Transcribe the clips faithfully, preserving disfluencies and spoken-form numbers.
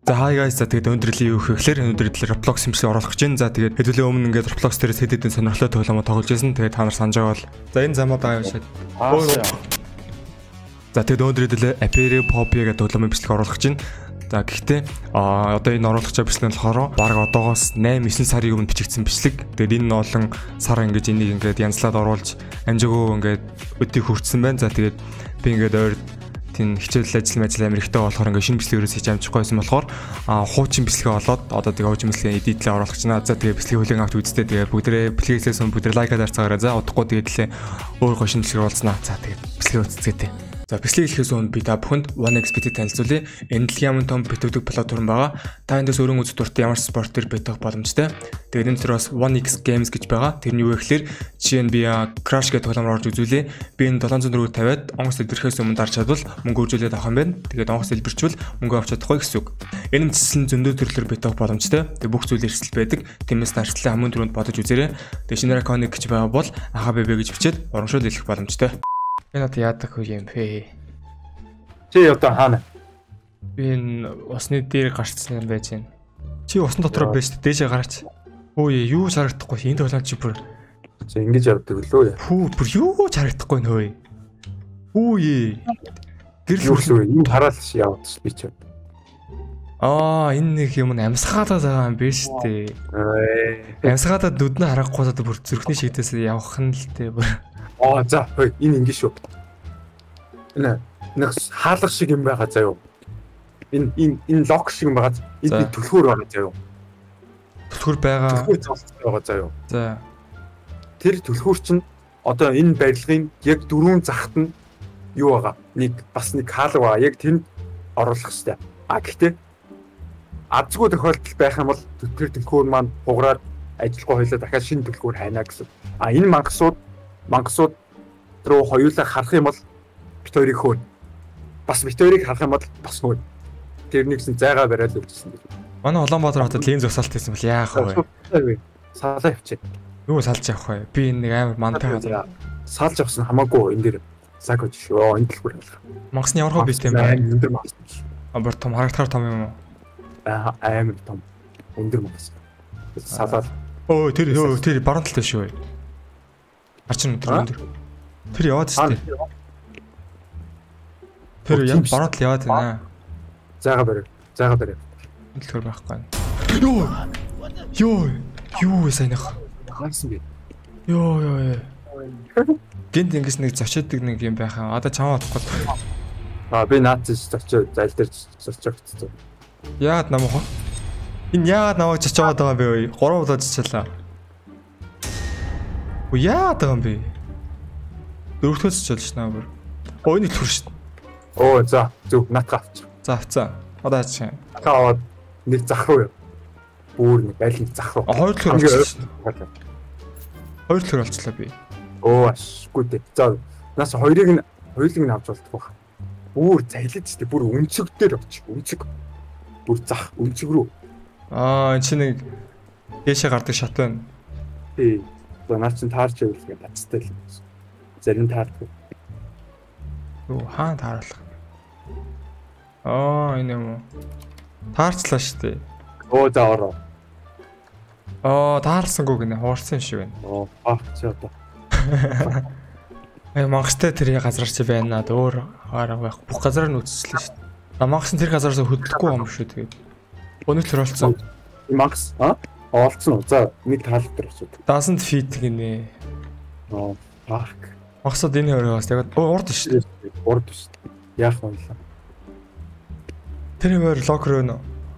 За hi guys, за тэгээд өнөөдрийн юу вэ гэхээр өнөөдөр Roblox юм шиг оруулах гэж байна. За тэгээд хэдүүлээ өмнө ингээд Roblox дээрээс хэд хэдэн сонирхолтой тоглоомоо тоглож байсан. Тэгээд та нар санаж байгаа бол за энэ замууд байгаа юм шиг. За тэгээд өнөөдөр хэдүүлээ Aperi Poppy гэдэг тоглоомын бичлэг оруулах гэж байна. За гэхдээ а одоо энэ оруулах гэж бичлэг нь болохоор баг одоогоос найман девять сарын өмнө бичигдсэн бичлэг. Тэгээд энэ олон сар ингээд энийг ингээд янзлаад оруулж амжаагүй ингээд өдийг хүртсэн байна. За тэгээд би ингээд ойр тийм хичээл ажил ажил амар ихтэй болохоор ингээ шинэ бичлэгээрээс хийж амжихгүй байсан болохоор а хуучин бичлэгээ олоод одоо тэгээ хуучин бичлэгээ эдитлээ оруулах гэж байна. За тэгээ бичлэгийн хүлээн авч үзтээ тэгээ бүгдээ бичлэгээс өмнө бүгдээ лайк дарцгаараа за удахгүй тэгээ тлээ өөр гоо шинэ бичлэг оруулснаа. За тэгээ бичлэгээ үзцгээтэй. За бичлэг эхлэхээс өмнө би та бүхэнд one X B-тэй танилцуулъя. Энэ дэлхийн хамгийн том битүүдэг платформ байгаа. Та эндээс өрөө үзэх дуртай ямар спорт төр битэх боломжтой. Тэгээд энэ төр бас one X Games гэж байгаа. Тэрний юу вэ гэхээр жишээ нь би Crash гэх тоглоомор орж үзүүлээ. Би энэ seven hundred тwenty тавиад онгоц дэлбэрхээс өмнө дарж чадвал мөнгө үржүүлээд авах юм байна. Тэгээд онгоц дэлбэрчвэл мөнгө авч чадахгүй гэсэн үг. Энэ мэдсэн зөндөө төрлөөр битэх боломжтой. Тэгээд бүх зүйл эрсдэл байдаг. Тиймээс дарчлаа хамгийн түрүүнд бодож үзээрэй. Тэгээд шинээр iconic гэж байгаа бол ахаа бэбэ гэж бичээд урамшуул хэлэх боломжтой. Энэ одоо яадаг үе юм бэ? Чи одоо хаана? Би энэ усны дээр гарцсан юм байж байна. Чи усан дотор байж дээшээ гараач. Өө юу ч харагдахгүй. Энд болоо чи бүр чи ингэж явдаг лөө. Хүү бүр юу ч харагдахгүй нөө. Үе. Гэрэл үсвэ. Энд хараад яваад би чи. Аа энэ нэг юм амсгаалаад байгаа юм биш үү? Амсгаалаад нүднэ харахгүй одоо бүр зүрхний шигдээс явах нь л дээ бүр. Аа за энэ ингэ шүү. Энэ нэг хаалга шиг юм байгаа заяо. Энэ энэ энэ лок шиг юм байгаа. Энэ түлхүүр байгаа заяо. Түлхүүр байгаа. Түлхүүр байгаа заяо. За. Тэр түлхүүр чинь одоо энэ барилгын яг дөрвөн захт нь юу байгаа? Нэг бас нэг хаалга байгаа. Яг тэнд оруулах хэрэгтэй. А гэхдээ азгүй тохиолдол байх юм бол тэр түлхүүр маань хугараад ажилгүй хойлоо дахиад шинэ түлхүүр хайна гэсэн. А энэ мангасууд мангасууд руу хоёулаа харах юм бол бит хоёрыг хөөн. Бас бит хоёрыг харах юм бол бас хөөн. Тэрнийгсэн зайгаа бариад үлдсэн. Манай Улаанбаатар хотод линз усаалт хийсэн бол яах вэ? Салаа явчих. Юу салж явах вэ? Би нэг амар мантай газар салж авсан хамаагүй энэ дэр цаг гэж шүү. Энэ дэлгүүр алга. Мангасны ямар хөө бит юм бэ? Өндөр мангас. Амар том харагдахаар том юм уу? Аа амар том. Өндөр мангас. Салаад. Өө тэр тэр баруун талтай шүү. Арчин өндөр өндөр. Тэр яваад штэ. Тэр яа баруун тал яваад байна. Зайгаа барь. Зайгаа барь. Энэ төр байхгүй. Йоо. Йоо. Юу вэ сайнах? Хаасан би. Йоо ёо ёо. Гэнт ингэс нэг зочиодаг нэг юм байхаа. Одоо чамаа утахгүй. Аа би наац зочио зал дээр зочиогдсон. Яагаад намаа? Энэ яагаад намайг чичээд байгаа юм бэ вэ? Гурав удаа чичээлээ. Оо яагаад байгаа юм бэ? Дөрөвдөгөөс ч болж байна бүр. Оо энэ төлхөр шүү. Оо за зүг натга авч. За авцаа. Одоо хаач. Та аваад нэг зах руу. Бүр нэг байлын зах руу. Хоёр төлхөр болчихсон. Хоёр төлхөр болчихлоо би. Оо ашгүй дээ. За нас хоёрыг нь хоёулыг нь авч болтгоо. Бүр залид ч дээ бүр өнцөг дээр очих. Өнцөг. Бүр зах өнцөг рүү. Аа энэ чинь нэг дэшээ гардаг шат байна. Тий. За наа чин таарч явуулгаа бацтай л юм. Зарим таардгүй. Юу хаан тааруулах. Аа энэ юм уу? Таарчлаа штэ. Оо за ороо. Аа таарсангүй гинэ хуурсан юм шиг байна. Оо аа чи одоо. Ай мангастай тэр газар чи байна. Өөр хараа байх. Бүх газар нь үзчихлээ штэ. А мангас нь тэр газараас хөдөлгөхгүй юм шүү тэгээд. Өнөглөр олцсон. Мангас аа олцсон уу? За нэг таалт дээр очив. Doesn't fit гинэ. Оо fuck. Магсад энэ хоёроос тэгээд урд шүү дээ. Урд шүү дээ. Яах вэ? Тэр хоёр локер өнө.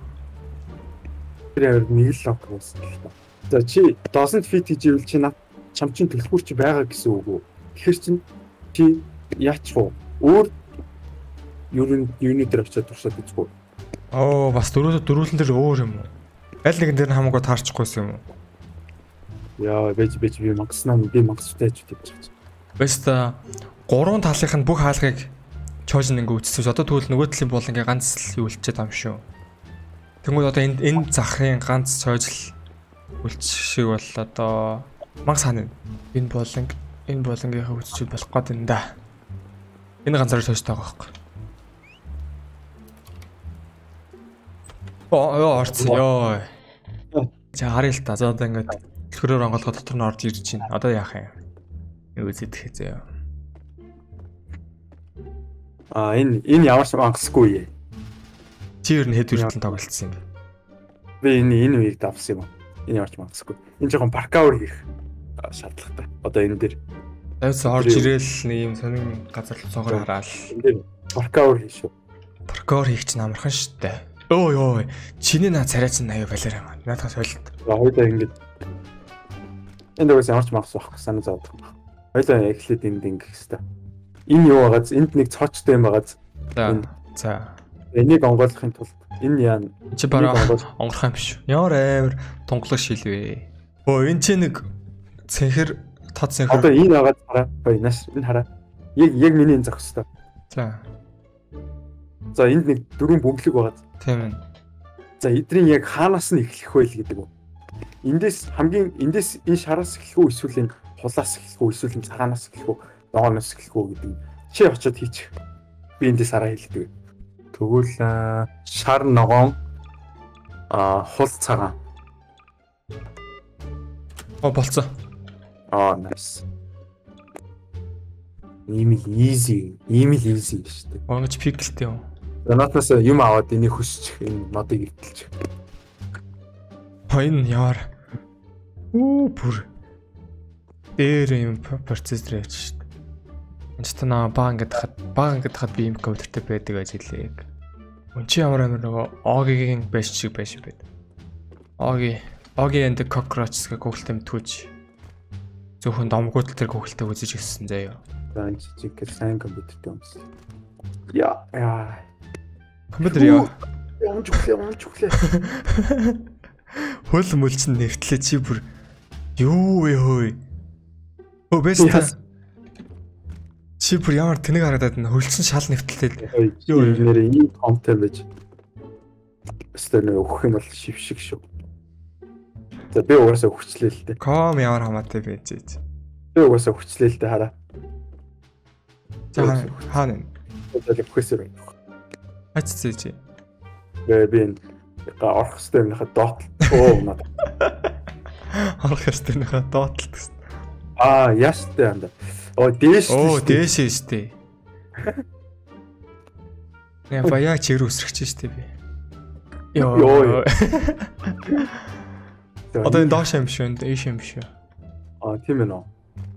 Тэр хоёр нэг л локер байсан л та. За чи doesn't fit гэж ивэл чи над чам чин төлхүүр чи байгаа гэсэн үг үү? Тэгэхээр чин чи яач вэ? Өөр юуны юуны дээр очиад туршаад үзгүй. Оо бас дөрөв дөрвөлн дээр өөр юм уу? Аль нэгэн дээр хамаагүй таарчихгүйсэн юм уу? Яа бэж бэж би мангаснаа би мангастай ч гэж байна. Бэста гурван талынх нь бүх хаалгыг чойжн ингээ үтсэж одоо тэгвэл нөгөө талын бол ингээ ганц л юу үлчээд байгаа юм шүү. Тэнгүүд одоо энэ энэ захын ганц чойжл үлчих шиг бол одоо мангас хаана энэ болон энэ болонгийнхаа үтсчүүд болох гээд энэ да. Энэ ганцаар чойжтой байгаа байхгүй. Оо орцсон ёо. За харъя л та. За одоо ингээд төлхөрөөр онгоолгоо дотор нь орж ирж байна. Одоо яах юм? Юу үзэдэх зөө. А энэ энэ ямар ч мангасгүй. Чи ер нь хэд хүртэл тоглолцсон юм бэ? Би энэ энэ үеийг давсан юм. Энэ ямар ч мангасгүй. Энэ жоохон паркаур хийх шаардлагатай. Одоо энэ дээр Тавьс орж ирээл нэг юм сонин газар цогоор хараал. энэ дээр паркаур хийш шүү. Паркор хийх чинь амархан штэ. Өө ёо. Чиний наа царайсан аяа балер юм. Наадах солилт. Хоёулаа ингэж энэ дээрс ямар ч мангас байхгүй санаа зовдог. Хоёулаа эхлээд энд ингэх хэвээр. Энэ юу байгааз энд нэг цоочтой юм байгааз. За. За. Энийг онгойлгохын тулд энэ яа чи бараа онгорох юм биш. Ямар амар тунгалаг шилвэ. Өө энэ чи нэг цэнхэр тод цэнхэр. Одоо энэ байгаад хараа. Бай наш энэ хараа. Яг яг миний энэ зохистой. За. За энд нэг дөрвөн бөглөг байгаад. Тийм ээ. За эдрийн яг хаанаас нь эхлэх вэ л гэдэг үү. Эндээс хамгийн эндээс энэ шараас эхлэх үү эсвэл энэ хулаас эхлэх үү эсвэл энэ цагаанаас эхлэх үү доогоноос эхлэх үү гэдэг. Чи очиод хийчих. Би эндээс хараа хэлдэг. Тэгвэл шар ногоон а хул цагаан. Оо болцсон. Аа nice. Ийм л easy, ийм л easy шүү дээ. Онгоч пиклтэй юм. Занатнаас юм аваад энийг хөсчих энэ модыг илтэлчих. Хойн яар. Үү бүр. Дээр юм процессор явж шүү дээ. Энд ч тана баг ингээд хад баг ингээд хад би юм компьютертэй байдаг гэж хэлээ. Үн чи ямар амар нөгөө Огийн байж шиг байж байд. Оги Оги and the Cockroach гэх гуглтай мэтгүүлж. Зөвхөн домгуудл тэр гуглтай үзэж гисэн заяа. За энэ чиг гэх сайн компьютертэй юмс. Яа яа. Компьютер яа. Ямж өглөө ямж өглөө. Хөл мөлчин нэртлээ чи бүр юу вэ хөөе. Оо бэста. Чи бүр ямар тэнэг харагдаад н хөлчин шал нэвтэлтэй. Юу нэрээ ийм компьютер байж. Өстөнөө өгөх юм бол шив шиг шүү. За би угаасаа хүчлээ л дээ. Ком ямар хамаатай байж. Би угаасаа хүчлээ л дээ хараа. За хаана. Тэгээд хүсэр байна. Ачцээ чи. Гэ би энэ орох хэвээр юм хаа дот. Оо надад. Орох хэвээр юм хаа дот л гэсэн. Аа яштай анда. Оо дээш. Оо дээш штэ. Я баяа чир үсрэгч штэ би. Йоо. Одоо энэ доош юм шүү, энэ ийш юм шүү. Аа тийм ээ нөө.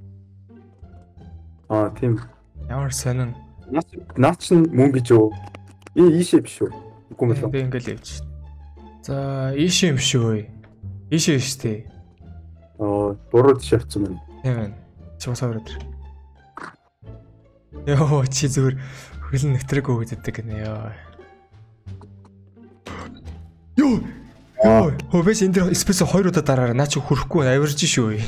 Аа тийм. Ямар сонин. Наач наач мөнгө гэж юу? Энэ ийшээ биш үү? Үгүй мөлөө. Би ингээл явж. За ийш юм шүү. Ийш штэ. Аа буруу тийш авсан юм. Тийм ээ. Чи бас аваад. Йоо чи зүгээр хөлн нэвтрэг өгдөг гэнэ ёо. Йоо. Йоо, хөөс энэ дэр спейс хоёр удаа дараараа наа чи хөрөхгүй авирж шүү.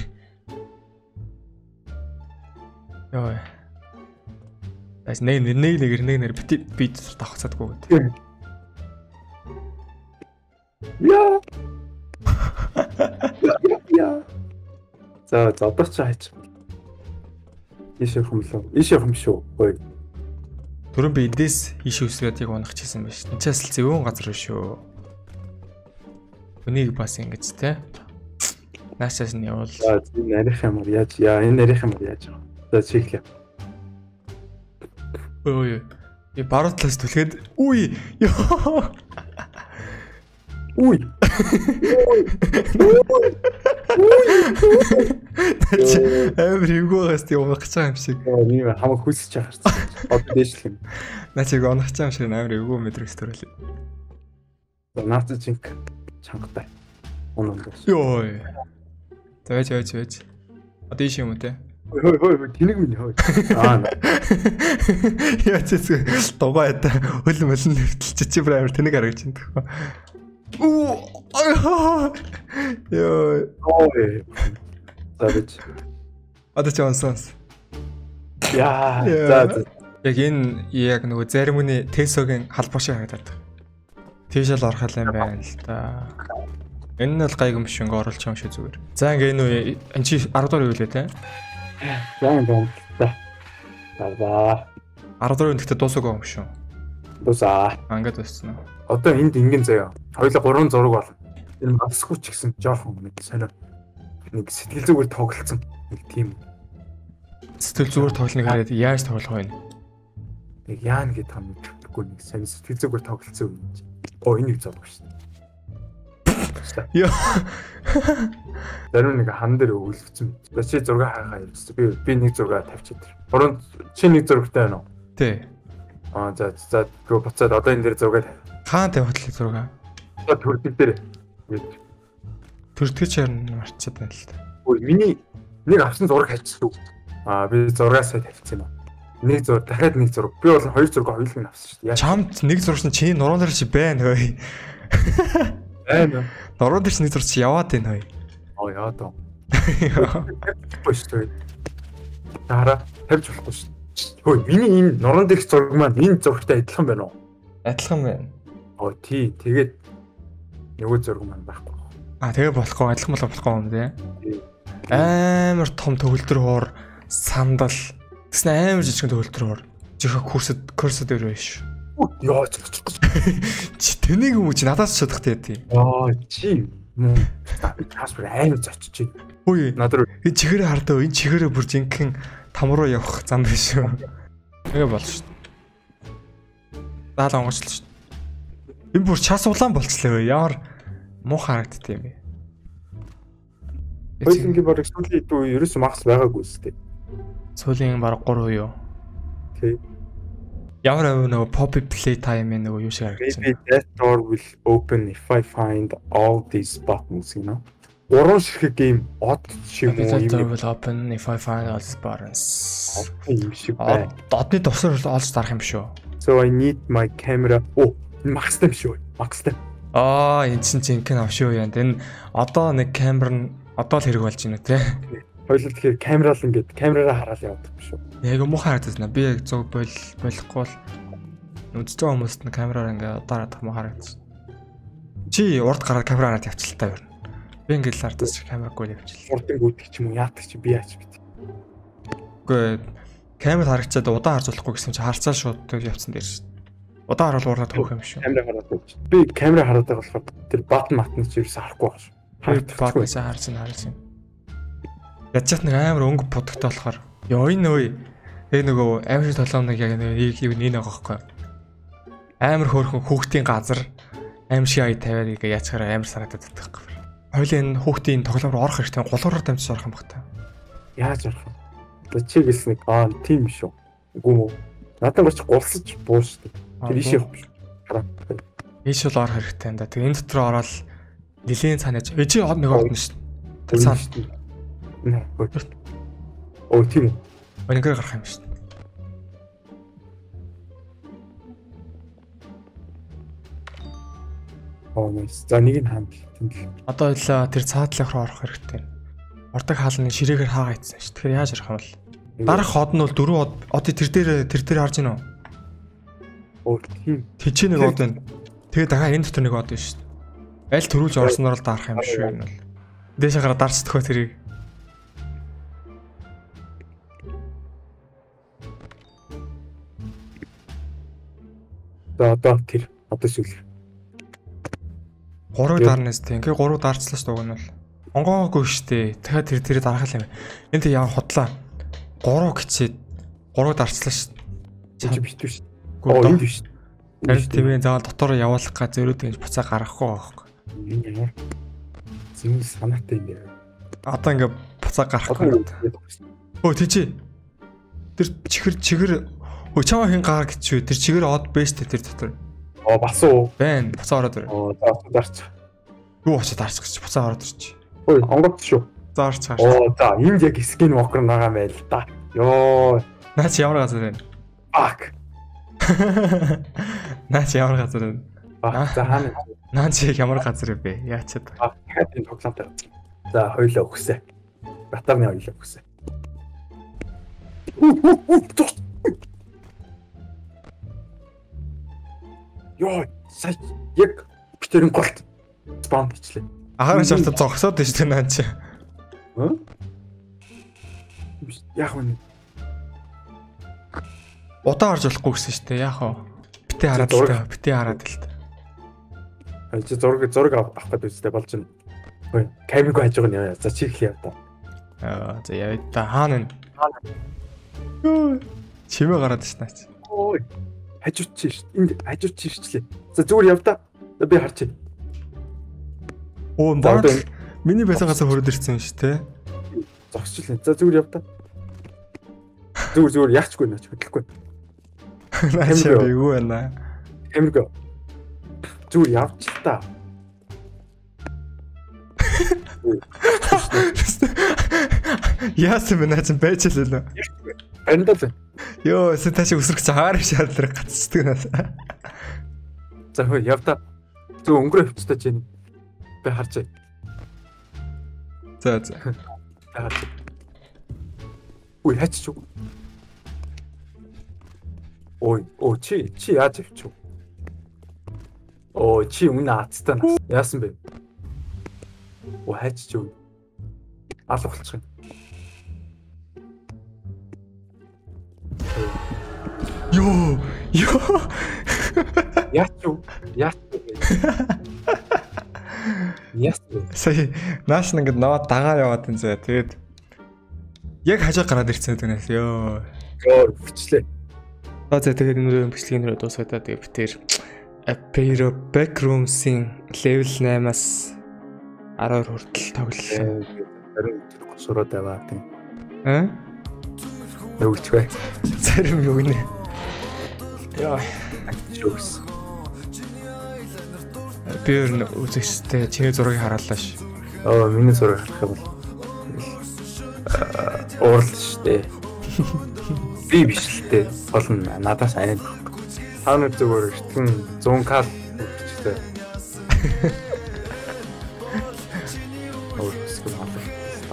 Йоо. Бас нэг нэг нэг нэг нэг бит бит давхацаадгүй гэдэг. Яа. Яа. За за одоо чи хайч. Ийшээ хумлаа. Ийшээ хум шүү. Ой. Түрэн би эдээс ийш үсгээд яг унах чийсэн байж. Энд ч асал зөвөн газар шүү. Үнийг бас ингэж те. Наашаас нь явуул. За энэ нарийнх юм яаж яа энэ нарийнх юм яаж. За чиглээ. Ой. Би баруун талаас түлхээд үе. Үе. Амар хөвгөөс тийм унах гэж байгаа юм шиг. Нэг хамаг хүсэж яхарсан. Одоо дээшлэх юм. Наа чиг унах гэж юм шиг амар хөвгөө мэдрэгс төрөл. За наац жинк чангатай. Унах гэж. Йоо. Тэгэж байж байж. Одоо ийш юм уу те? Хой хой хой тэнэг минь хой. Аа. Яа цэцэг дугаа ята хөл мөлн нэвтэлч чи бүр амар тэнэг харагч юм тэгэхгүй. Оо. Йоо. Ой. Завч. Одоо ч онсоос. Яа. За. Яг энэ яг нөгөө зарим хүний Тесогийн халбар шиг харагдаад. Тийшэл орох юм байна л да. Энэ нь л гайгүй биш ингээ оруулж байгаа юм шиг зүгээр. За ингээ энэ үе эн чи арав дахь үе лээ те. Яан байна. За. арав дахь үе гэхдээ дуусаагүй юм шүү. Дусаа. Ангад дууссан уу? одоо энд ингэн заяа. Хоёулаа гурван зураг болно. Энэ масгүй ч гэсэн жоохон нэг сонио. Нэг сэтгэл зүгээр тоглолцсон. Нэг тийм. Сэтгэл зүгээр тоглохыг хараад яаж тоглох вэ? Нэг яана гэдэг юм тэгэхгүй нэг сонио сэтгэл зүгээр тоглолцсон юм. Оо энэ нэг зураг шүү дээ. Яа. Зарим нэг хан дээр өгүүлсэн. Чи зураг хаагаа явуулсан. Би би нэг зураг тавьчих тэр. Гурван чи нэг зурагтай байна уу? Тий. Аа за за гоо буцаад одоо энэ дээр зураг тавь. Хаан тавьтлаа зураг. Одоо төрдөг дээр. Төрдгөч харин марчаад байна л та. Ой миний нэг авсан зураг хайчихсан. Аа би зургаасаа тавьчихсан юм. Нэг зураг дахиад нэг зураг. Би бол хоёр зураг хоёулыг нь авсан шүү дээ. Чамд нэг зураг чинь чиний нуруунд дээр чи байна хөөе. Байна. Нуруунд дээр чи нэг зураг чи яваад байна хөөе. Аа яа даа. Боштой. Тара тавьж болохгүй шүү. Хөөе миний энэ нуруунд дэх зураг маань энэ зурагтай адилхан байна уу? Адилхан байна. Оо тий тэгээд нөгөө зураг маань байхгүй. Аа тэгээ болохгүй адилхан болохгүй юм тий. Амар том төгөлдөр хуур сандал гэсэн амар жижиг төгөлдөр хуур. Жихэ курсд курсд дээр биш. Яа ч чи тэнийг юм чи надаас чадах тий. Яа чи Каспер амар зочиж. Үгүй надад энэ чихэрээ хардаа энэ чихэрээ бүр жинхэнэ там руу явах зам биш үү. Тэгээ болно шүү. Даал онгочлоо шүү. Энэ бүр час улаан болцлоо. Ямар муу харагдтыг юм бэ? Хоёулынгийн бараг сүүлийн дүү ерөөс магас байгаагүй үстэй. Сүүлийн бараг гурав юу? Тий. Ямар нөгөө pop play time нөгөө юу шиг харагдаж байна. That door will open if I find all these buttons, you know. Гурван ширхэг гейм од шиг юм. That door will open if I find all these buttons. Юм шиг бай. Одны тусаар олж дарах юм шүү. So I need my camera. Оо, магастай юм шүү. Магастай. Аа, энэ чинь жинхэнэ авшиг юм. Энэ одоо нэг камер нь одоо л хэрэг болж байна те. Хоёул тэгэхээр камераа л ингээд камераараа хараад явдаг юм шүү. Яг муухай харагдсан. Би яг зөв бол болохгүй л үзэж байгаа хүмүүст нь камераар ингээд одоо хараад муу харагдсан. Чи урд гараад камераараа тавьчихлаа байна. Би ингээд л ардаас камераагүй явчихлаа. Урдын гүйдэг ч юм уу яадаг чи би яач бит. Үгүй камер харагчаад удаан харж болохгүй гэсэн чи харцаа шууд явцсан дээр шүү. Удаан харуул уурнаад хөөх юм шүү. Камера хараад байж. Би камера хараад байгаа болохоор тэр бат матны чи ерөөсөө харахгүй байна шүү. Батнасаа харсан харсан. Ядчих нэг амар өнгө продукт болохоор ёо энэ үй яг нөгөө амар толгооног яг нэг юу нэг байгаа байхгүй. Амар хөөрхөн хүүхдийн газар амар шиг ая тавиад ингээ яачаараа амар санагдаад байдаг байхгүй. Хоёлын хүүхдийн тоглоом руу орох хэрэгтэй гулуураар дамжиж орох юм баг та. Яаж орох вэ? Одоо чи гэлс нэг аа тийм шүү. Үгүй мө. Надад гоч гулсаж буу шүү. Тэр ийш явах биш. Хараа. Ийш л орох хэрэгтэй энэ. Тэгээ энэ дотор ороод нилийн цаанаж ээжи од нэг орно шүү. Тэр цаана. Оо тийм үү. Өнөөр гарах юм шүү. Оо nice. За нэг нь хаана тэмдэг. Одоо л тэр цаатлах руу орох хэрэгтэй. Ордог хаалны ширээгээр хаагаа ицсэн шүү. Тэгэхээр яаж арах юм бол? Дарах од нь бол дөрөв од одыг тэр дээр тэр дээр харж гинөө. Оо тийм. Тэжээ нэг од байна. Тэгээ дахиад энэ дотор нэг од байна шүү. Аль төрүүлж орсноор л дарах юм шүү энэ бол. Дээшээ гараа дарцдаггүй тэрийг. За одоо тэр одоо сүлээ. Гурав дарнаас тийм. Ингээ гурав дарцлаа шүү дуг нь бол. Онгоогүй штэ. Дахиад тэр тэрийг дарах юм. Энд яа хотлаа. Гурав гिचээд гурав дарцлаа шүү. Чи битвэ шүү. Оо энд биш. Тэр тийм заавал дотор явуулах га зөрөөд ингэж буцаа гаргахгүй байхгүй. Энэ ямар зин санаатай юм бэ? Одоо ингээ буцаа гарахгүй. Өө тийч. Тэр чихэр чихэр өө чамаа хин гар гэчвэ. Тэр чихэр од бэштэй тэр дотор. Оо бас уу. Бэн буцаа ороод ир. Оо за дарч. Юу очиж дарч гэж буцаа ороод ирчих. Ой онгод шүү. Заарч хаа. Оо за энд яг скин вокер байгаа байл та. Йоо. Наач ямар газар вэ? Fuck. Наач ямар газар вэ? Аа за хаана? Наач ямар газар вэ? Яачаад. Аа хатын тоглоомтой. За хоёлоо өгсөө. Батарны хоёлоо өгсөө. Йоо, сая яг битэрэн голт спаун хийчлээ. Ахаар шаарт зогсоод байж тань наач. Хэ? Яг үнэ. Удаа орж болохгүй гэсэн шүү дээ. Яах вэ? Битээ хараад л та. Битээ хараад л та. Чи зураг зураг авах гэдэг үстэй болж байна. Хөөе, камиг хаж байгаа нь. За чи их яа та. Аа за яа та хаана вэ? Юу чимээ гараад шнаач. Ой. Хажууч чи ш. Энд хажууч чи шчлээ. За зүгээр яв та. Би харчих. Оо баг миний байсагаас хөрөд ирсэн ш тэ. Зогсчихлээ. За зүгээр яв та. Зүгээр зүгээр яачгүй наач хөдлөхгүй. Наач юу байна? Камиг зүгээр явч та. Яасан бэ наач байж л лөө. Эндэл. Йоо, эсэ тааш өсрөх цаар шаардлага гацдаг наас. За хөө явта. Зүг өнгөрөө хөвчтэй чинь би харчаа. За за. Ой, хачч. Ой, оо чи чи яаж авчих вэ? Оо чи өмнө аацтай нас. Яасан бэ? Оо хачч юу? Алга болчих юм. Йоо, ёо. Яач юу? Яач юу? Яач юу? Сая нааш нь ингээд наваа дагаа яваад энэ зэ. Тэгээд яг хажаа гараад ирсэн дэнээс ёо. Йоо, хүчлээ. За за тэгээд энэ бичлэгийн нэрээ дуусгаад тэгээд битэр Apero Backrooms-ийн level eight-аас twelve хүртэл тоглолоо. Харин госроод аваа тийм. Аа? Өвчвэ. Зарим юу нэ? Яа, Жокс. би ер нь үзэгчтэй чиний зургийг хараалаа ш. Аа, миний зураг харах юм бол. Уурал штэ. Би биш л дээ. Болно надаас айн. Хаана зүгээр итгэн one hundred кал өгчтэй. Өөрөөс нь авах.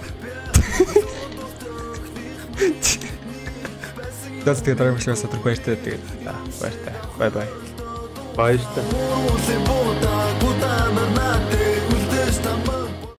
That's the dark show сатар баяртай тэгээд баяртай. Bye bye. Баяртай.